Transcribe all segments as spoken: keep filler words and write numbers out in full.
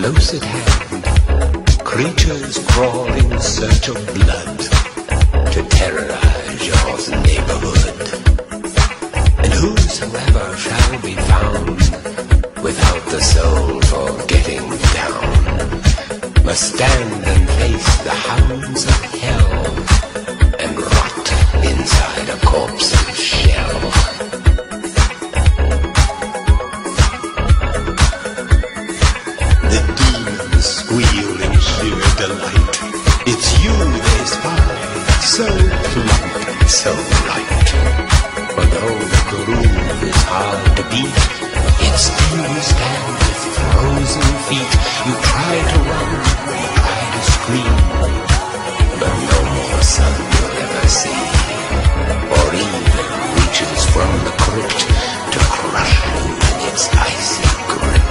close at hand, creatures crawl in search of blood to terrorize your neighborhood. And whosoever shall be found without the soul for getting down must stand and face the hounds of hell and rot inside a corpse's shell. The demons squeal in sheer delight. It's you they spy, so plump and so right. For though the groove is hard to beat, yet still you stand with frozen feet. You try to run, you try to scream, but no more sun you'll ever see, or even reaches from the crypt to crush you in its icy grip.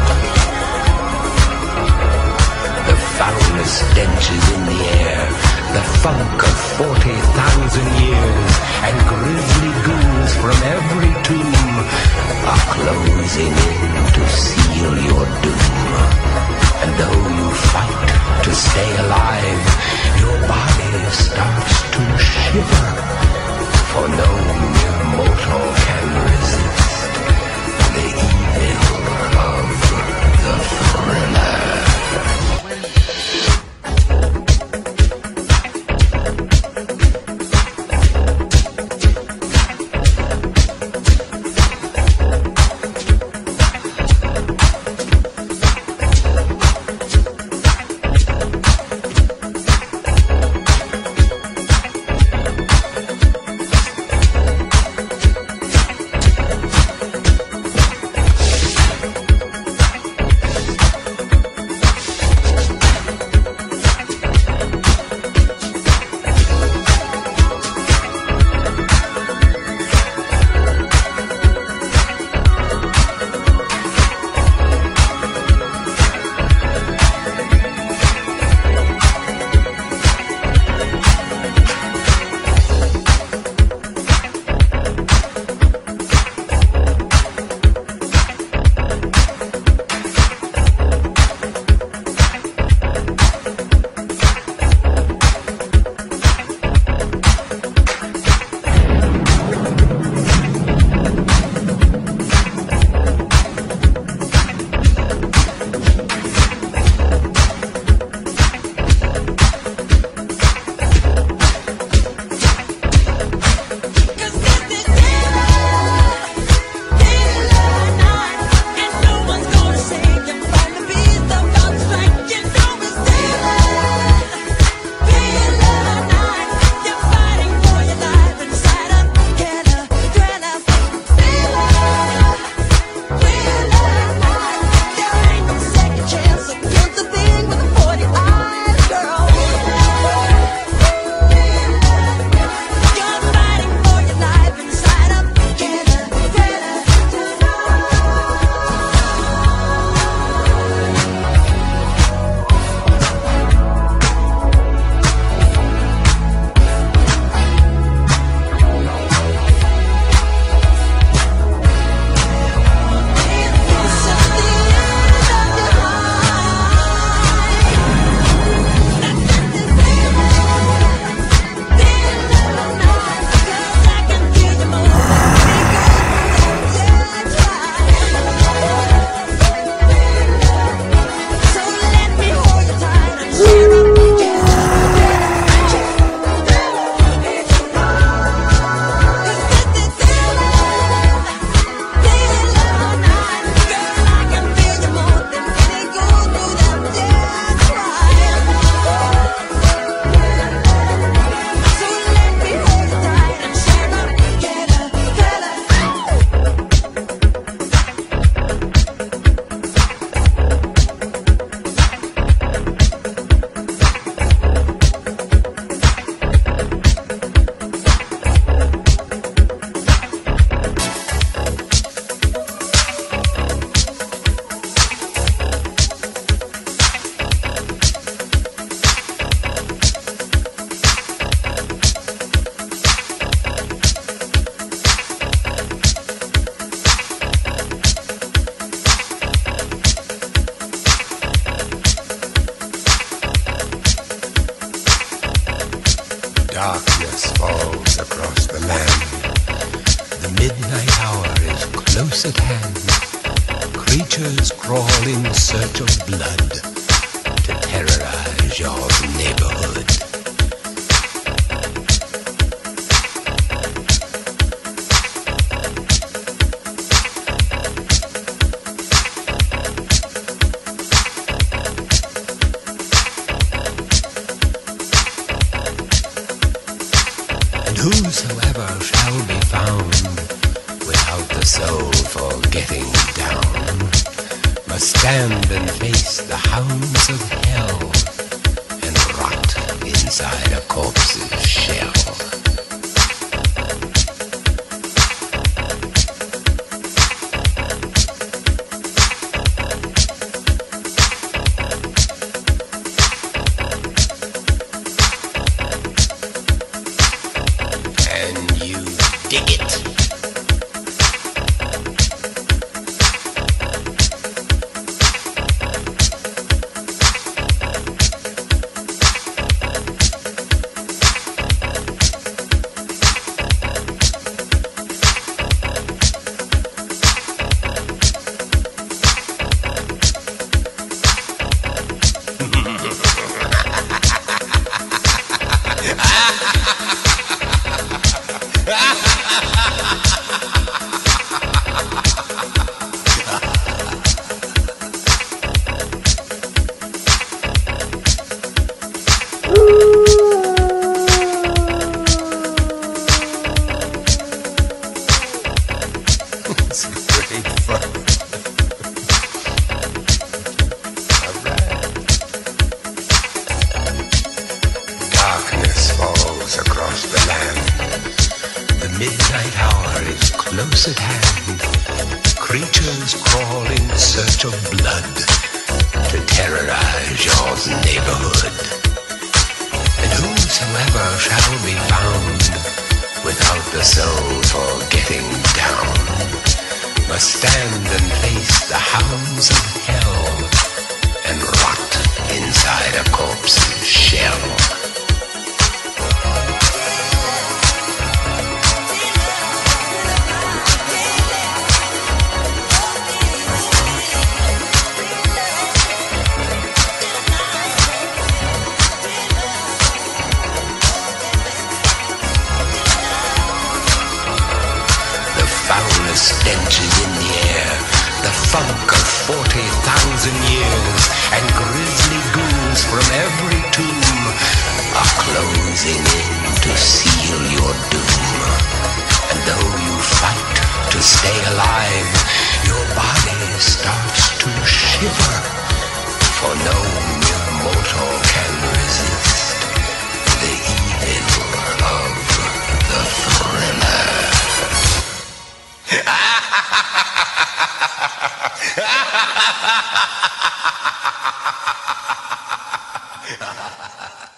The foulest stench is in the air, the funk of forty thousand years, and grisly ghouls from every tomb are closing in to seal your doom. And though you fight to stay alive, your body starts to shiver, for no mere mortal can resist the evil of the thriller. close at hand. Creatures crawl in search of blood to terrorize your neighborhood. Whosoever shall be found without the soul for getting down must stand and face the hounds of hell and rot inside a corpse's shell. Dig it. It's great fun. Alright. Darkness falls across the land. The midnight hour is close at hand. Creatures crawl in search of blood to terrorize your neighborhood. And whosoever shall be found without the soul for getting down must stand and face the hounds of hell and rot inside a corpse's shell. Stench is in the air, the funk of forty thousand years, and grisly ghouls from every tomb are closing in to seal your doom. And though you fight to stay alive, your body starts to shiver, for no mere mortal can resist the evil of the thriller. Ha ha ha ha ha!